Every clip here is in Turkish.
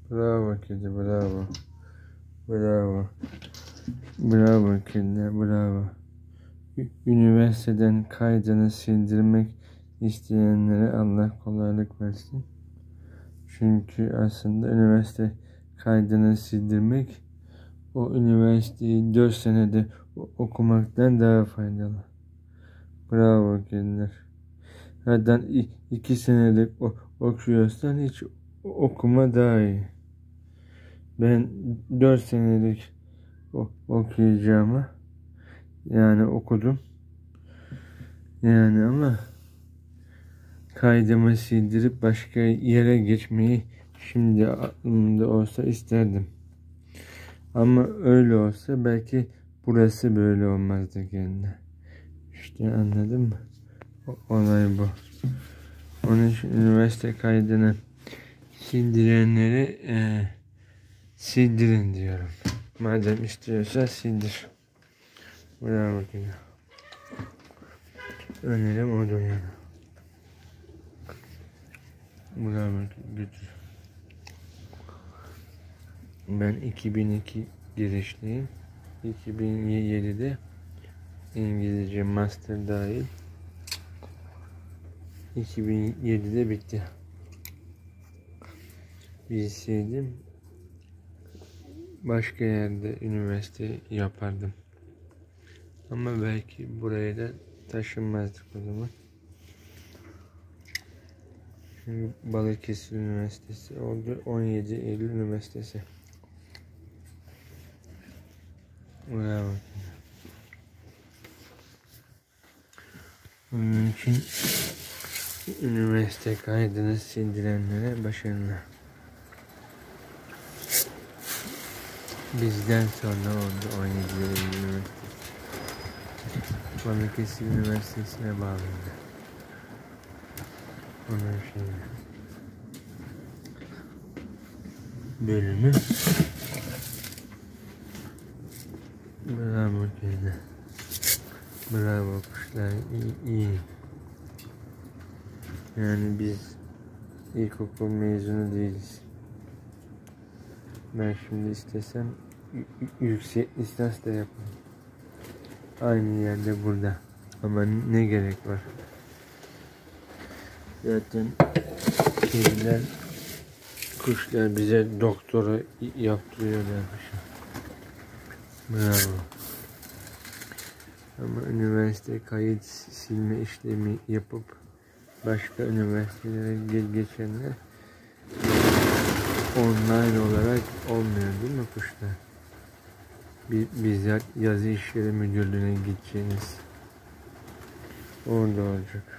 Bravo kedi, bravo. Bravo. Bravo kedi, bravo. Üniversiteden kaydını sildirmek isteyenlere Allah kolaylık versin. Çünkü aslında üniversite kaydını sildirmek o üniversiteyi 4 senede okumaktan daha faydalı. Bravo kediler. Zaten 2 senelik okuyorsan hiç okuma daha iyi. Ben 4 senelik okuyacağıma yani okudum. Yani ama kaydımı sildirip başka yere geçmeyi şimdi aklımda olsa isterdim. Ama öyle olsa belki burası böyle olmazdı kendine. İşte anladın mı? Olay bu. Onun için üniversite kaydını sildirenleri sildirin diyorum. Madem istiyorsa sildir. Bravo kedi. Önerim odur yani. Bravo götür. Ben 2002 girişliyim. 2007'de İngilizce master dahil 2007'de bitti. Bilseydim başka yerde üniversite yapardım. Ama belki buraya da taşınmazdık o zaman. Çünkü Balıkesir Üniversitesi oldu. 17 Eylül Üniversitesi. Bravo. Onun için üniversite kaydını sildirenlere başarılar. Bizden sonra oldu 17 Eylül Üniversitesi. Balıkesir Üniversitesi'ne bağlandı. Onun bölümü. Bravo kedi. Bravo kuşlar, iyi. Yani biz ilkokul mezunu değiliz. Ben şimdi istesem yüksek lisans da yaparım. Aynı yerde burada. Ama ne gerek var? Zaten kediler, kuşlar bize doktora yaptırıyorlarmış. Bravo. Ama üniversite kayıt silme işlemi yapıp başka üniversitelere geçenler online olarak olmuyor değil mi kuşlar? Bizzat yazı işleri müdürlüğüne gideceğiniz orada olacak.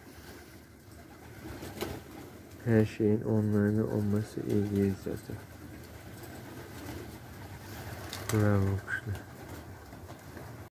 Her şeyin online olması iyi değil zaten. Bravo kuşlar.